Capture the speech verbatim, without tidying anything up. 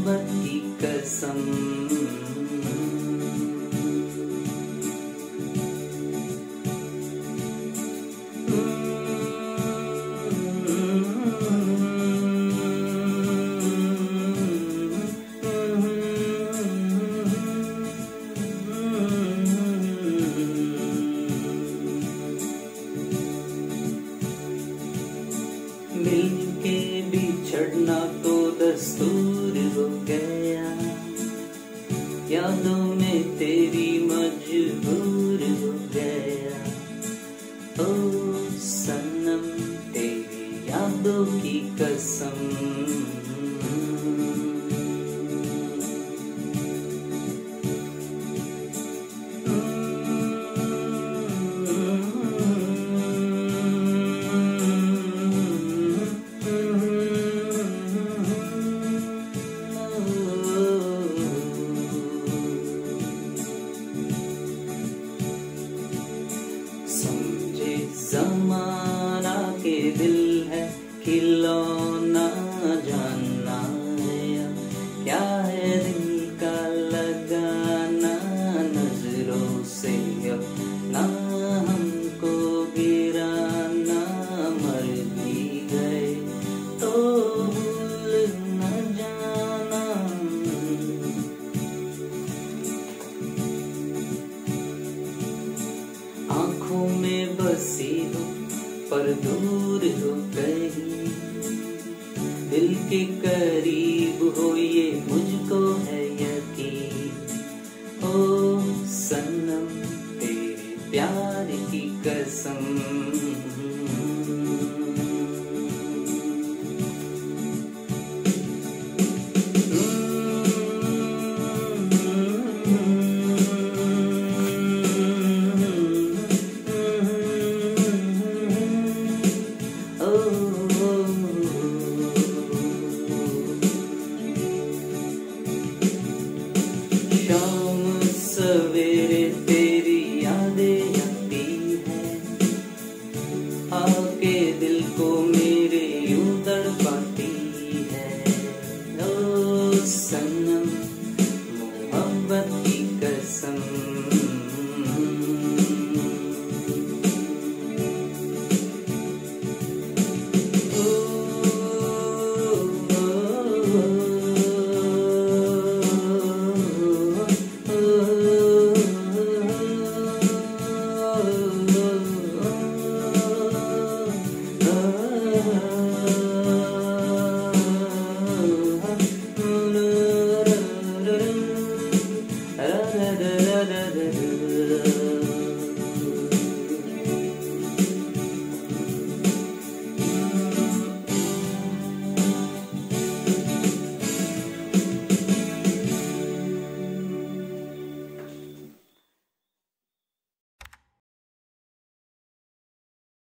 मोहब्बत की कसम। मिलके बिछड़ना तो दस्तूर हो गया, यादों में तेरी मजबूर हो गया। ओ सनम तेरी यादों की कसम। समझे ज़माना के दिल है खिलौना, जानना है क्या है दिल का लगाना। नजरों से अपना हमको गिराना, मर भी गए तो भूल न जाना। आँखों में बसी हो पर दूर हो गई, दिल की